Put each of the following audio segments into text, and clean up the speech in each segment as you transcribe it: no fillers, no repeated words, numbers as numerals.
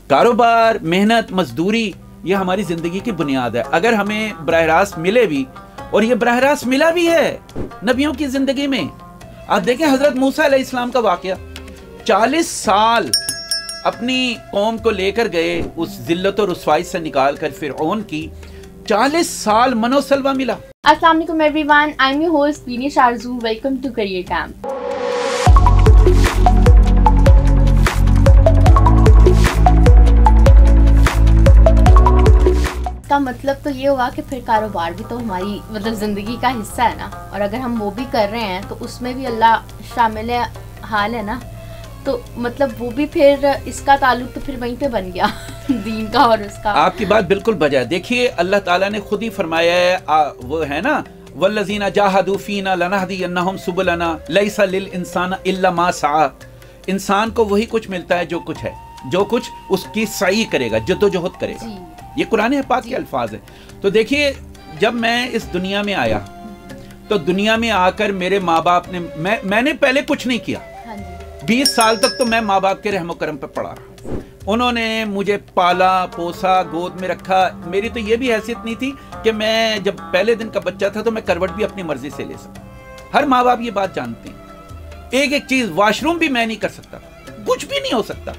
कारोबार, मेहनत, मजदूरी ये हमारी जिंदगी की बुनियाद है। अगर हमें बराह रास्त मिले भी, और ये बराह रास्त मिला भी है नबियों की जिंदगी में। आप देखें हजरत मूसा अलैहिस्सलाम का वाकया, 40 साल अपनी कौम को लेकर गए, उस जिल्लत और रुसवाई से निकाल कर फिरऔन की 40 साल मनोसलवा मिला। अस्सलाम वालेकुम everyone, I am your host Beenish Arzoo, welcome to career camp. का मतलब तो ये हुआ कि फिर कारोबार भी तो हमारी ज़िंदगी का हिस्सा है ना, और अगर हम वो भी कर रहे हैं तो उसमें भी अल्लाह शामिल हाल है ना, तो मतलब वो भी फिर इसका ताल्लुक तो फिर वहीं पे बन गया दीन का और उसका। आपकी बात बिल्कुल बजा। देखिए अल्लाह ताला ने खुद ही फरमाया है, वो है ना, वल्लज़ीना जाहदू फीना लनहदियन्नहुम सुबुलना लैसा लिल इंसान इल्ला मा सआ। इंसान को वही कुछ मिलता है जो कुछ है, जो कुछ उसकी सही करेगा, जद्दोजहद करेगा। ये कुरान पाक के अल्फाज है। तो देखिए जब मैं इस दुनिया में आया तो दुनिया में आकर मेरे माँ बाप ने, मैंने पहले कुछ नहीं किया। 20 साल तक तो मैं माँ बाप के रहमो करम पे पड़ा रहा। उन्होंने मुझे पाला पोसा, गोद में रखा। मेरी तो ये भी हैसियत नहीं थी कि मैं जब पहले दिन का बच्चा था तो मैं करवट भी अपनी मर्जी से ले सकता। हर माँ बाप ये बात जानते हैं। एक एक चीज, वॉशरूम भी मैं नहीं कर सकता, कुछ भी नहीं हो सकता।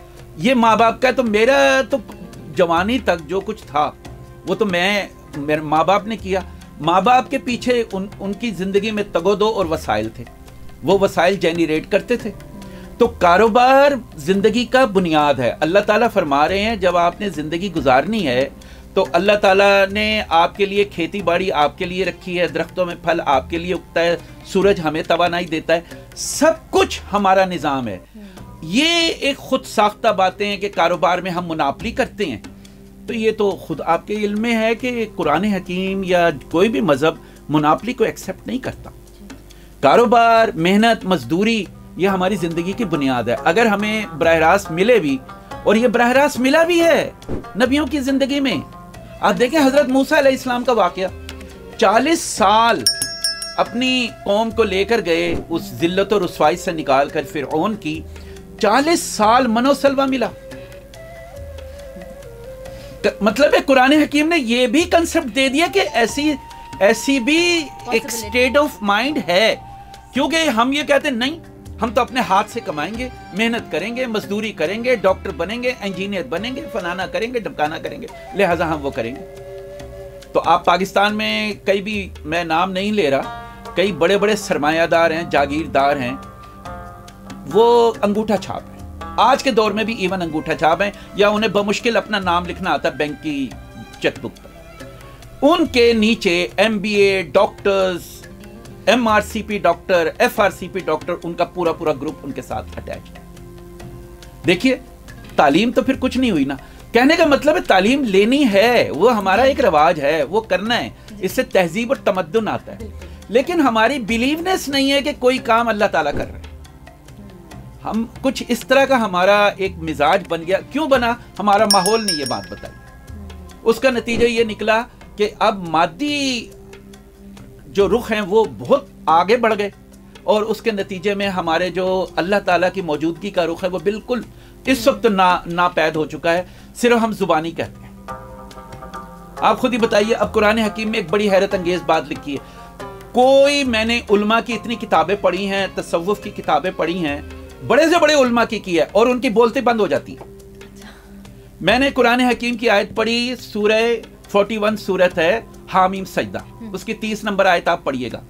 ये माँ बाप का। तो मेरा तो जवानी तक जो कुछ था वो तो मेरे माँ बाप ने किया। माँ बाप के पीछे उनकी जिंदगी में तगोदो और वसाइल थे, वो वसाइल जेनरेट करते थे। तो कारोबार जिंदगी का बुनियाद है। अल्लाह ताला फरमा रहे हैं जब आपने जिंदगी गुजारनी है तो अल्लाह ताला ने आपके लिए खेती बाड़ी आपके लिए रखी है, दरख्तों में फल आपके लिए उगता है, सूरज हमें तवानाई देता है, सब कुछ हमारा निज़ाम है। ये एक खुद साख्ता बातें हैं कि कारोबार में हम मुनाफली करते हैं, तो ये तो खुद आपके इल्म में है कि कुरान हकीम या कोई भी मजहब मुनाफली को एक्सेप्ट नहीं करता। कारोबार, मेहनत, मजदूरी ये हमारी जिंदगी की बुनियाद है। अगर हमें बराह रास्त मिले भी, और ये बराह रास्त मिला भी है नबियों की जिंदगी में। आप देखें हजरत मूसा अलैहिस्सलाम का वाकया, 40 साल अपनी कौम को लेकर गए, उस जिल्लत और रुसवाई से निकाल कर फिरऔन की 40 साल मनोसलवा मिला। मतलब है कुरान हकीम ने ये भी कंसेप्ट दे दिया कि ऐसी भी एक स्टेट ऑफ माइंड है। क्योंकि हम ये कहते हैं नहीं, हम तो अपने हाथ से कमाएंगे, मेहनत करेंगे, मजदूरी करेंगे, डॉक्टर बनेंगे, इंजीनियर बनेंगे, फलाना करेंगे, ढमकाना करेंगे, लिहाजा हम वो करेंगे। तो आप पाकिस्तान में कई भी, मैं नाम नहीं ले रहा, कई बड़े बड़े सरमायादार हैं, जागीरदार हैं, वो अंगूठा छाप है। आज के दौर में भी इवन अंगूठा छाप है, या उन्हें बमुश्किल अपना नाम लिखना आता है बैंक की चेकबुक पर। उनके नीचे MBA doctors, MRCP doctor, FRCP doctor, उनका पूरा पूरा ग्रुप उनके साथ अटैच है। देखिए तालीम तो फिर कुछ नहीं हुई ना। कहने का मतलब है तालीम लेनी है, वो हमारा एक रवाज है, वो करना है, इससे तहजीब और तमद्दुन आता है। लेकिन हमारी बिलीवनेस नहीं है कि कोई काम अल्लाह ताला कर रहे हैं। हम कुछ इस तरह का हमारा एक मिजाज बन गया। क्यों बना? हमारा माहौल ने ये बात बताई। उसका नतीजा ये निकला कि अब मादी जो रुख हैं वो बहुत आगे बढ़ गए, और उसके नतीजे में हमारे जो अल्लाह ताला की मौजूदगी का रुख है वो बिल्कुल इस वक्त नापैद हो चुका है। सिर्फ हम जुबानी कहते हैं। आप खुद ही बताइए। अब कुरान हकीम में एक बड़ी हैरत अंगेज बात लिखी है। कोई, मैंने उल्मा की इतनी किताबें पढ़ी हैं, तसव्वुफ की किताबें पढ़ी हैं, बड़े से बड़े उल्मा की है, और उनकी बोलते बंद हो जाती है। मैंने कुरान हकीम की आयत पढ़ी, सूरह 41 सूरत है हामीम सजदा, उसकी 30 नंबर आयत आप पढ़िएगा।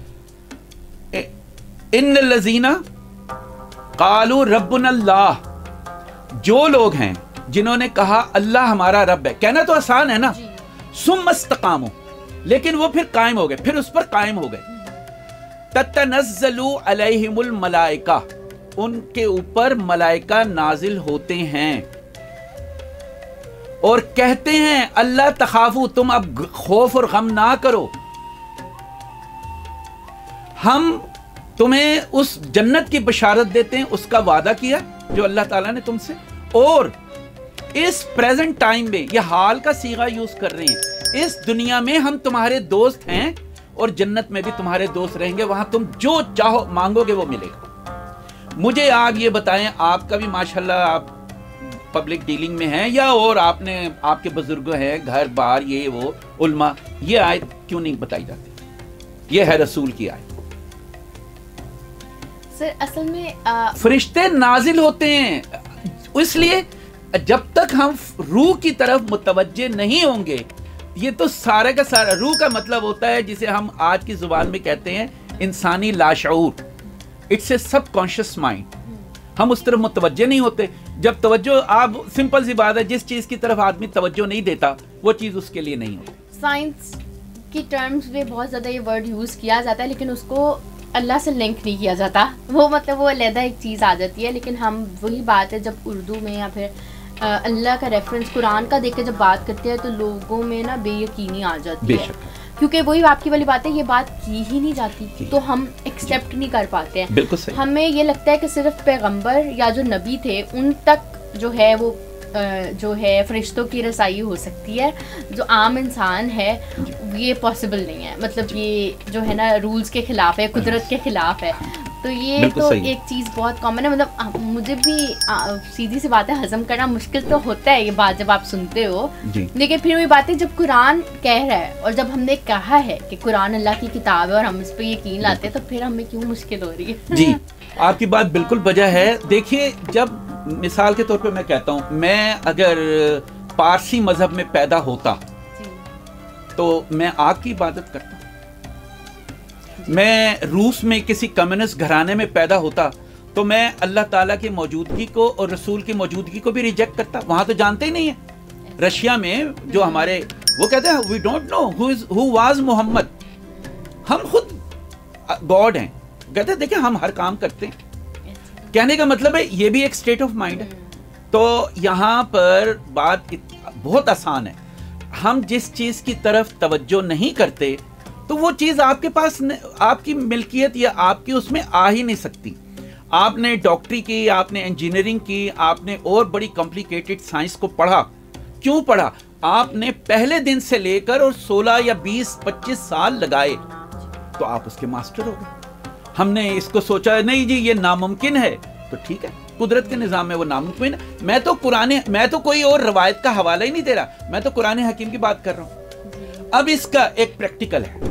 इन्नल लज़ीना क़ालू रब्बुनल्लाह, जो लोग हैं जिन्होंने कहा अल्लाह हमारा रब है। कहना तो आसान है ना, सुम्मा इस्तक़ामू, लेकिन वो फिर कायम हो गए, फिर उस पर कायम हो गए। ततनज़्ज़लु अलैहिमुल मलाइका, उनके ऊपर मलाइका नाजिल होते हैं और कहते हैं अल्लाह तखाफू, तुम अब खौफ और गम ना करो, हम तुम्हें उस जन्नत की बशारत देते हैं, उसका वादा किया जो अल्लाह ताला ने तुमसे। और इस प्रेजेंट टाइम में ये हाल का सीगा यूज कर रहे हैं, इस दुनिया में हम तुम्हारे दोस्त हैं और जन्नत में भी तुम्हारे दोस्त रहेंगे, वहां तुम जो चाहो मांगोगे वो मिलेगा। मुझे आप ये बताएं, आपका भी माशाल्लाह आप پبلک ڈیلنگ میں ہیں یا اور آپ نے آپ کے بزرگ ہیں گھر بار یہ وہ علماء، یہ آیت کیوں نہیں بتائی جاتی؟ یہ ہے رسول کی آیت. سر اصل میں فرشتے نازل ہوتے ہیں، اس لیے جب تک ہم روح کی طرف متوجہ نہیں ہوں گے، یہ تو سارے کا سارا روح کا مطلب ہوتا ہے جسے ہم آج کی زبان میں کہتے ہیں انسانی لاشعور، it's a subconscious mind. ہم اس طرف متوجہ نہیں ہوتے. جب توجہ، آپ سمپل سی بات ہے، جس چیز کی طرف آدمی توجہ نہیں دیتا وہ چیز اس کے لیے نہیں ہوتی. سائنس کی ٹرمز میں بہت زیادہ یہ ورڈ یوز کیا جاتا ہے لیکن اس کو اللہ سے لنک نہیں کیا جاتا، وہ مطلب وہ علیحدہ ایک چیز آ جاتی ہے. لیکن ہم وہی بات ہے جب اردو میں یا پھر اللہ کا ریفرنس قرآن کا دیکھ کے جب بات کرتے ہیں تو لوگوں میں نا بے یقینی آ جاتی ہے، کیونکہ وہی آپ کی والی بات ہے، یہ بات کی ہی نہیں جاتی تو ہم ایکسیپٹ نہیں کر پاتے ہیں. بالکل صحیح. ہمیں یہ لگتا ہے کہ صرف پیغمبر یا جو نبی تھے ان تک جو ہے وہ جو ہے فرشتوں کی رسائی ہو سکتی ہے، جو عام انسان ہے یہ پاسبل نہیں ہے. مطلب یہ جو ہے نا رولز کے خلاف ہے، قدرت کے خلاف ہے. تو یہ تو ایک چیز بہت کامن ہے. مطلب مجھے بھی سیدھی سی بات ہے ہضم کرنا مشکل تو ہوتا ہے یہ بات جب آپ سنتے ہو، لیکن پھر وہی بات ہے جب قرآن کہہ رہا ہے اور جب ہم نے کہا ہے کہ قرآن اللہ کی کتاب ہے اور ہم اس پہ یقین لاتے ہیں تو پھر ہمیں کیوں مشکل ہو رہی ہے؟ جی آپ کی بات بالکل بجا ہے. دیکھیے جب مثال کے طور پہ میں کہتا ہوں، میں اگر پارسی مذہب میں پیدا ہوتا تو میں آگ کی عبادت کرتا. میں روس میں کسی کمیونسٹ گھرانے میں پیدا ہوتا تو میں اللہ تعالیٰ کی موجودگی کو اور رسول کی موجودگی کو بھی ریجیکٹ کرتا. وہاں تو جانتے ہی نہیں ہیں. رشیا میں جو ہمارے وہ کہتے ہیں we don't know who was محمد، ہم خود گاڈ ہیں. کہتے ہیں دیکھیں ہم ہر کام کرتے ہیں. کہنے کا مطلب ہے یہ بھی ایک اسٹیٹ آف مائنڈ ہے. تو یہاں پر بات بہت آسان ہے. ہم جس چیز کی طرف توجہ نہیں کرتے تو وہ چیز آپ کے پاس، آپ کی ملکیت یا آپ کی اس میں آ ہی نہیں سکتی. آپ نے ڈاکٹری کی، آپ نے انجینئرنگ کی، آپ نے اور بڑی کمپلیکیٹڈ سائنس کو پڑھا. کیوں پڑھا؟ آپ نے پہلے دن سے لے کر اور 16 یا 20 25 سال لگائے تو آپ اس کے ماسٹر ہو گئے. ہم نے اس کو سوچا نہیں جی یہ ناممکن ہے، تو ٹھیک ہے قدرت کے نظام میں وہ ناممکن ہے. میں تو کوئی اور روایت کا حوالہ ہی نہیں دے رہا، میں تو قرآن حکیم کی بات کر رہا ہوں. اب اس کا ایک پریکٹیکل ہے.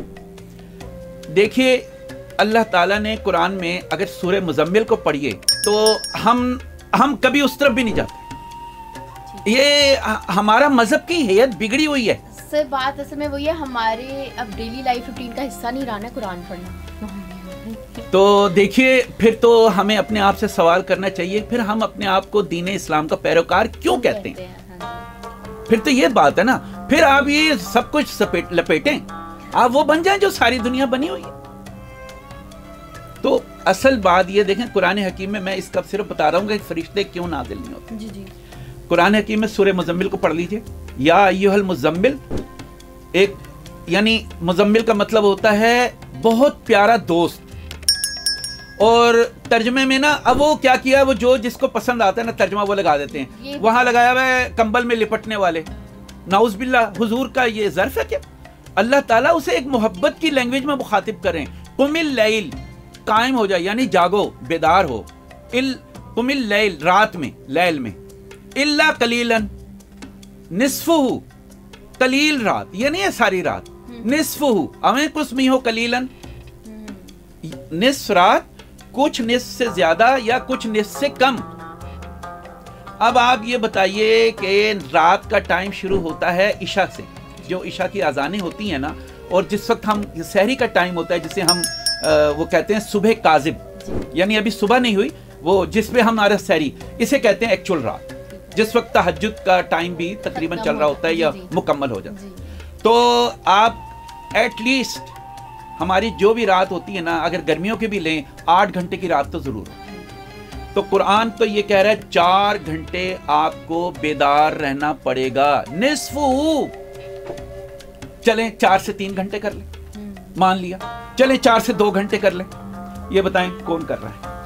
دیکھیے اللہ تعالیٰ نے قرآن میں اگر سورہ مزمل کو پڑھیے تو ہم کبھی اس طرف بھی نہیں جاتے. یہ ہمارا مذہب کی حیت بگڑی ہوئی ہے. سر بات اصل میں وہی ہے، ہمارے اب ڈیلی لائف روٹین کا حصہ نہیں رہنا قرآن پڑھنا. تو دیکھیے پھر تو ہمیں اپنے آپ سے سوال کرنا چاہیے، پھر ہم اپنے آپ کو دین اسلام کا پیروکار کیوں کہتے ہیں؟ پھر تو یہ بات ہے نا، پھر آپ یہ سب کچھ لپیٹیں، آپ وہ بن جائیں جو ساری دنیا بنی ہوئی ہے. تو اصل بات یہ دیکھیں قرآن حکیم میں اس کا صرف بتا رہا ہوں کہ فرشتے کیوں نازل نہیں ہوتے. جی قرآن حکیم میں سورہ مزمل کو پڑھ لیجئے. یا ایھا المزمل، ایک یعنی مزمل کا مطلب ہوتا ہے بہت پیارا دوست. اور ترجمے میں نا اب وہ کیا کیا، وہ جو جس کو پسند آتا ہے نا ترجمہ وہ لگا دیتے ہیں. وہاں لگایا ہوا ہے کمبل میں لپٹنے والے. نعوذ باللہ، حضور کا یہ ظرف ہے کیا؟ اللہ تعالیٰ اسے ایک محبت کی لینگویج میں مخاطب کریں. قم اللیل، قائم ہو جائے یعنی جاگو، بیدار ہو. قم اللیل، رات میں، لیل میں. الا قلیلا نصفہ، قلیل رات یہ نہیں ہے ساری رات. نصفہ، ہمیں کچھ میں ہو قلیلا، نصف رات، کچھ نصف سے زیادہ یا کچھ نصف سے کم. اب آپ یہ بتائیے کہ رات کا ٹائم شروع ہوتا ہے عشاء سے، جو عشاء کی اذانیں ہوتی ہیں نا، اور جس وقت ہم سحری کا ٹائم ہوتا ہے جسے ہم وہ کہتے ہیں صبح کاذب، یعنی ابھی صبح نہیں ہوئی، وہ جس پہ ہمارا سحری، اسے کہتے ہیں ایکچول رات، جس وقت تہجد کا ٹائم بھی تقریباً چل رہا ہوتا ہے یا مکمل ہو جاتا ہے. تو آپ ایٹ لیسٹ ہماری جو بھی رات ہوتی ہے نا، اگر گرمیوں کی بھی لیں 8 گھنٹے کی رات تو ضرور ہو. تو قرآن تو یہ کہہ رہا ہے 4 گھنٹے آپ کو بیدار رہنا پڑے گا. نصف، چلیں 4 سے 3 گھنٹے کر لیں، مان لیا. چلیں 4 سے 2 گھنٹے کر لیں. یہ بتائیں کون کر رہا ہے؟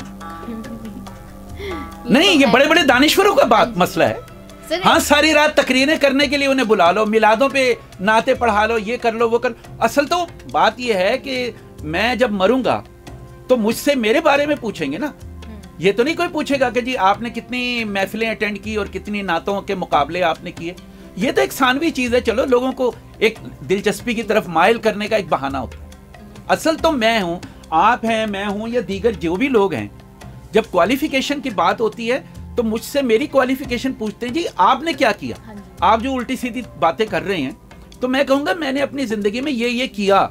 نہیں، یہ بڑے بڑے دانشوروں کا بات مسئلہ ہے. ہاں ساری رات تقریریں کرنے کے لیے انہیں بلا لو، میلادوں پہ نعتیں پڑھا لو، یہ کر لو وہ کر. اصل تو بات یہ ہے کہ میں جب مروں گا تو مجھ سے میرے بارے میں پوچھیں گے نا یہ تو نہیں کوئی پوچھے گا کہ جی آپ نے کتنی محفلیں اٹینڈ کی اور کتنی نعتوں کے مقابلے آپ نے کیے. یہ تو ایک ثانوی چیز ہے, چلو لوگوں کو ایک دلچسپی کی طرف مائل کرنے کا ایک بہانہ ہوتا ہے. اصل تو میں ہوں, آپ ہیں, میں ہوں, یا دیگر جو بھی لوگ ہیں, جب کوالیفیکیشن کی بات ہوتی ہے تو مجھ سے میری کوالیفیکیشن پوچھتے ہیں جی آپ نے کیا کیا. آپ جو الٹی سیدھی باتیں کر رہے ہیں تو میں کہوں گا میں نے اپنی زندگی میں یہ کیا,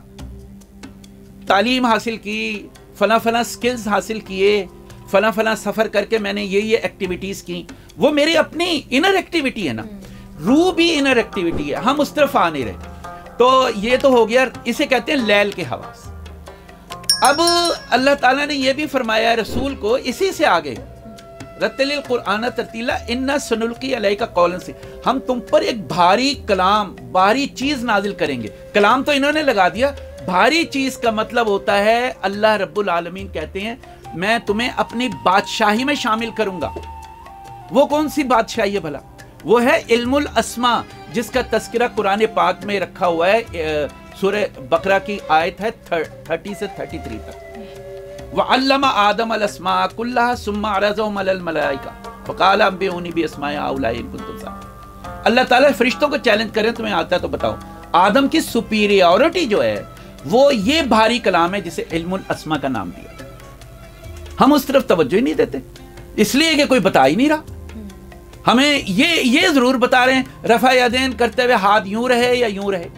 تعلیم حاصل کی, فلاں فلاں سکلز حاصل کیے, فلاں فلاں سفر کر کے میں نے یہ ایکٹیویٹیز کی. وہ میری اپنی انر ایکٹیویٹی ہے نا, روح بھی انر ایکٹیویٹی ہے, ہم اس طرف آ نہیں رہے. تو یہ تو ہو گیا, اسے کہتے ہیں لیل کے حواس. اب اللہ تعالیٰ نے یہ بھی فرمایا رسول کو اسی سے آگے, رتل القرآن ترتیلا انا سنلقی علیک قولا ثقیلا, ہم تم پر ایک بھاری کلام, بھاری چیز نازل کریں گے. کلام تو انہوں نے لگا دیا, بھاری چیز کا مطلب ہوتا ہے اللہ رب العالمین کہتے ہیں میں تمہیں اپنی بادشاہی میں شامل کروں گا. وہ کون سی بادشاہی ہے بھلا؟ وہ ہے علم الاسماء, جس کا تذکرہ قرآن پاک میں رکھا ہوا ہے. سورہ بقرہ کی آیت ہے 30 سے 33 تک. وَعَلَّمَ آدَمَ الْأَسْمَاءَ كُلَّهَا ثُمَّ عَرَضَهُمْ عَلَى الْمَلَائِكَةِ فَقَالَ أَنبِئُونِي بِأَسْمَاءِ هَؤُلَاءِ إِن كُنتُمْ صَادِقِينَ. اللہ تعالیٰ فرشتوں کو چیلنج کریں تمہیں آتا ہے تو بتاؤ. آدم کی سپیریورٹی جو ہے وہ یہ بھاری کلام ہے جسے علم الاسماء کا نام دیا. ہم اس طرف توجہ ہی نہیں دیتے, اس لیے کہ کوئی بتا ہی نہیں رہا. ہمیں یہ ضرور بتا رہے ہیں رفع یدین کرتے ہوئے ہاتھ یوں رہے یا یوں رہے.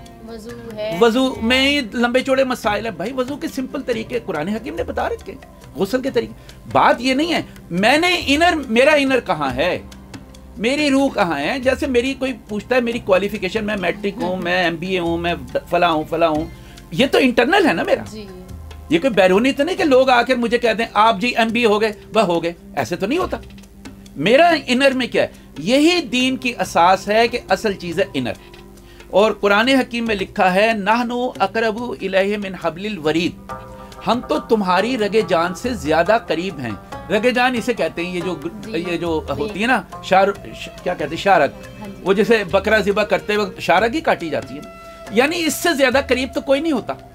وضو میں لمبے چوڑے مسائل ہیں بھائی, وضو کے سمپل طریقے قرآن حکیم نے بتا رکھے, غسل کے طریقے. بات یہ نہیں ہے میں نے میرا انر کہاں ہے, میری روح کہاں ہے. جیسے میری کوئی پوچھتا ہے میری کوالیفیکیشن, میں میٹرک ہوں, میں MBA ہوں, میں فلاں ہوں, یہ تو انٹرنل ہے نا میرا. یہ کوئی بیرونی تو نہیں کہ لوگ آ کر مجھے کہتے ہیں آپ جی MBA ہو گئے وہ ہو گئے, ایسے تو نہیں ہوتا. میرا انر میں کیا ہے, یہی دین کی اساس ہے کہ اصل چیز ہے انر. اور قرآن حکیم میں لکھا ہے نحنو اقرب الیہ من حبل الورید, ہم تو تمہاری رگ جان سے زیادہ قریب ہیں. رگ جان اسے کہتے ہیں یہ جو ہوتی ہے نا کیا کہتے ہیں شارک, وہ جیسے بکرا ذبح کرتے وقت شارک ہی کاٹی جاتی ہے, یعنی اس سے زیادہ قریب تو کوئی نہیں ہوتا.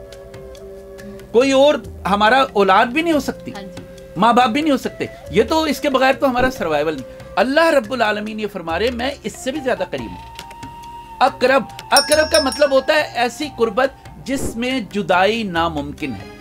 کوئی اور ہمارا اولاد بھی نہیں ہو سکتی, ماں باپ بھی نہیں ہو سکتے. یہ تو اس کے بغیر تو ہمارا سروائیول نہیں. اللہ رب العالمین یہ فرما رہے میں اس سے بھی زیادہ قریب ہوں. اقرب کا مطلب ہوتا ہے ایسی قربت جس میں جدائی ناممکن ہے.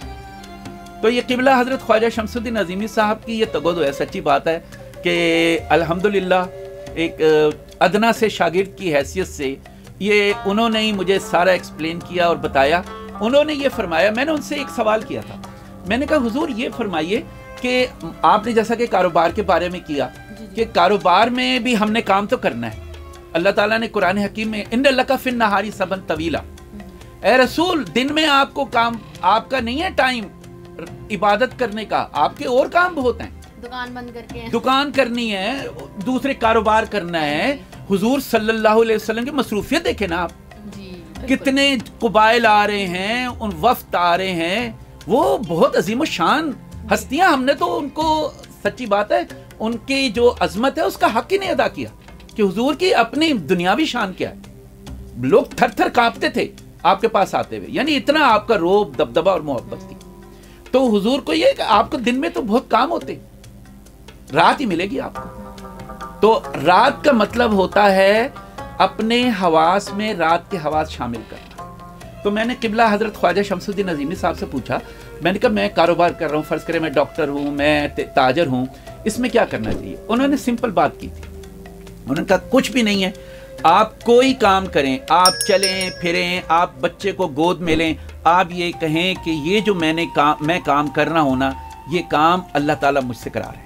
تو یہ قبلہ حضرت خواجہ شمس الدین عظیمی صاحب کی یہ تگودو ہے. سچی بات ہے کہ الحمدللہ ایک ادنا سے شاگرد کی حیثیت سے یہ انہوں نے ہی مجھے سارا ایکسپلین کیا اور بتایا. انہوں نے یہ فرمایا, میں نے ان سے ایک سوال کیا تھا, میں نے کہا حضور یہ فرمائیے کہ آپ نے جیسا کہ کاروبار کے بارے میں کیا کہ کاروبار میں بھی ہم نے کام تو کرنا ہے. اللہ تعالیٰ نے قرآن حکیم میں ان لک فی النہار سبا طویلا, اے رسول دن میں آپ کو کام, آپ کا نہیں ہے ٹائم عبادت کرنے کا, آپ کے اور کام بہت ہیں. دکان بند کر کے دکان کرنی ہے, دوسرے کاروبار کرنا ہے. حضور صلی اللہ علیہ وسلم کی مصروفیت دیکھیں نا آپ, کتنے قبائل آ رہے ہیں, ان وفد آ رہے ہیں, وہ بہت عظیم و شان ہستیاں. ہم نے تو ان کو سچی بات ہے ان کی جو عظمت ہے اس کا حق ہی نہیں ادا کیا کہ حضور کی اپنی دنیاوی شان کیا ہے. لوگ تھر تھر کانپتے تھے آپ کے پاس آتے ہوئے, یعنی اتنا آپ کا روب دبدبہ اور محبت تھی. تو حضور کو یہ کہ آپ کو دن میں تو بہت کام ہوتے, رات ہی ملے گی آپ کو. تو رات کا مطلب ہوتا ہے اپنے حواس میں رات کے حواس شامل کرنا. تو میں نے قبلہ حضرت خواجہ شمس الدین عظیمی صاحب سے پوچھا, میں نے کہا میں کاروبار کر رہا ہوں, فرض کریں میں ڈاکٹر ہوں, میں تاجر ہوں, اس میں کیا کرنا چاہیے؟ انہوں نے سمپل بات کی تھی, انہوں نے کہا کچھ بھی نہیں ہے, آپ کوئی کام کریں, آپ چلیں پھریں, آپ بچے کو گود میں لیں, آپ یہ کہیں کہ یہ جو میں کام کر رہا ہوں نا, یہ کام اللہ تعالیٰ مجھ سے کرا رہے ہیں.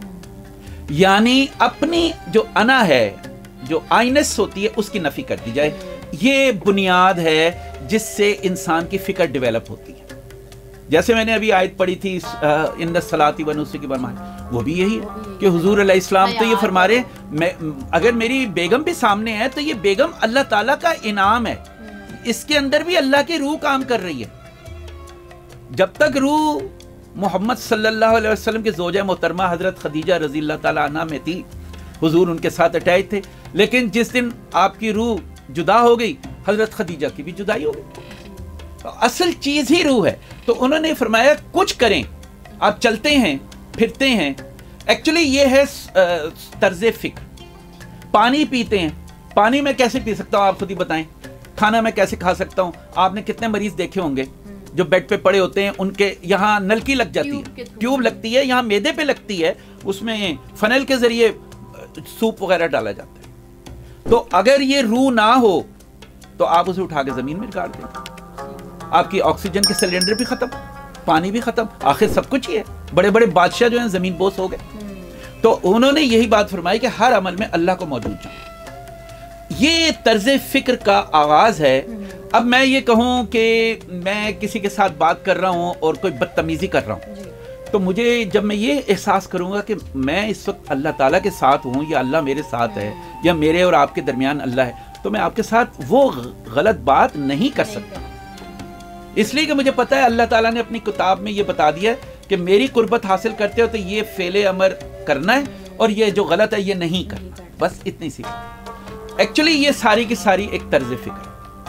یعنی اپنی جو انا ہے, جو آئینس ہوتی ہے, اس کی نفی کر دی جائے. یہ بنیاد ہے جس سے انسان کی فکر ڈیولپ ہوتی ہے. جیسے میں نے ابھی آیت پڑھی تھی ان الصلاۃ ونسک والمحیا, وہ بھی یہی ہے کہ حضور علیہ السلام تو یہ فرما رہے اگر میری بیگم بھی سامنے ہے تو یہ بیگم اللہ تعالیٰ کا انعام ہے, اس کے اندر بھی اللہ کی روح کام کر رہی ہے. جب تک روح محمد صلی اللہ علیہ وسلم کے زوجہ محترمہ حضرت خدیجہ رضی اللہ تعالیٰ عنہ میں تھی, حضور ان کے ساتھ اٹیچ تھے, لیکن جس دن آپ کی روح جدا ہو گئی, حضرت خدیجہ کی بھی جدائی ہو گئی. اصل چیز ہی روح ہے. تو انہوں نے فرمایا کچھ کریں, آپ چلتے ہیں پھرتے ہیں. ایکچولی یہ ہے طرز فکر. پانی پیتے ہیں, پانی میں کیسے پی سکتا ہوں آپ خود ہی بتائیں. کھانا میں کیسے کھا سکتا ہوں. آپ نے کتنے مریض دیکھے ہوں گے جو بیڈ پہ پڑے ہوتے ہیں, ان کے یہاں نلکی لگ جاتی ہے, ٹیوب لگتی ہے, یہاں میدے پہ لگتی ہے, اس میں فنل کے ذریعے سوپ وغیرہ ڈالا جاتا ہے. تو اگر یہ روح نہ ہو تو آپ اسے اٹھا کے زمین میں گاڑ دیں, آپ کی آکسیجن کے سلنڈر بھی ختم, پانی بھی ختم, آخر سب کچھ ہی ہے. بڑے بڑے بادشاہ جو ہیں زمین بوس ہو گئے. تو انہوں نے یہی بات فرمائی کہ ہر عمل میں اللہ کو موجود جانو. یہ طرز فکر کا آغاز ہے. اب میں یہ کہوں کہ میں کسی کے ساتھ بات کر رہا ہوں اور کوئی بدتمیزی کر رہا ہوں, تو مجھے جب میں یہ احساس کروں گا کہ میں اس وقت اللہ تعالیٰ کے ساتھ ہوں یا اللہ میرے ساتھ ہے یا میرے اور آپ کے درمیان اللہ ہے, تو میں آپ کے ساتھ وہ غلط بات نہیں کر سکتا. اس لیے کہ مجھے پتا ہے اللہ تعالیٰ نے اپنی کتاب میں یہ بتا دیا ہے کہ میری قربت حاصل کرتے ہو تو یہ فعل امر کرنا ہے, اور یہ جو غلط ہے یہ نہیں کرنا. بس اتنی سی. ایکچولی یہ ساری کی ساری ایک طرز فکر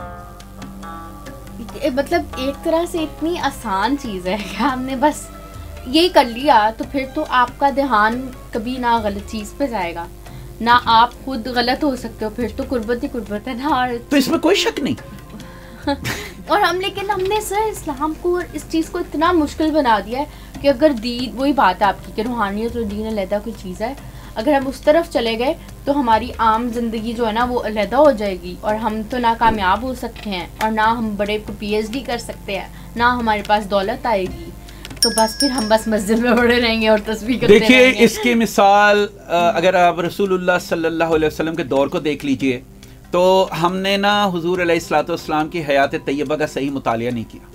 ہے. مطلب ایک طرح سے اتنی آسان چیز ہے کہ ہم نے بس یہی کر لیا تو پھر تو آپ کا دھیان کبھی نہ غلط چیز پہ جائے گا, نہ آپ خود غلط ہو سکتے ہو, پھر تو قربت ہی قربت ہے نا. تو اس میں کوئی شک نہیں. اور لیکن ہم نے سر اسلام کو اور اس چیز کو اتنا مشکل بنا دیا ہے کہ اگر دین, وہی بات ہے آپ کی کہ روحانیت اور دین علیحدہ کوئی چیز ہے, اگر ہم اس طرف چلے گئے تو ہماری عام زندگی جو ہے نا وہ علیحدہ ہو جائے گی, اور ہم تو نہ کامیاب ہو سکتے ہیں, اور نہ ہم بڑے پی ایچ ڈی کر سکتے ہیں, نہ ہمارے پاس دولت آئے گی. تو بس پھر ہم بس مسجد میں پڑے رہیں گے اور تسبیح کرتے رہیں گے. دیکھیے اس کی مثال اگر آپ رسول اللہ صلی اللہ علیہ وسلم کے دور کو دیکھ لیجئے, تو ہم نے نا حضور علیہ الصلوۃ والسلام کی حیات طیبہ کا صحیح مطالعہ نہیں کیا.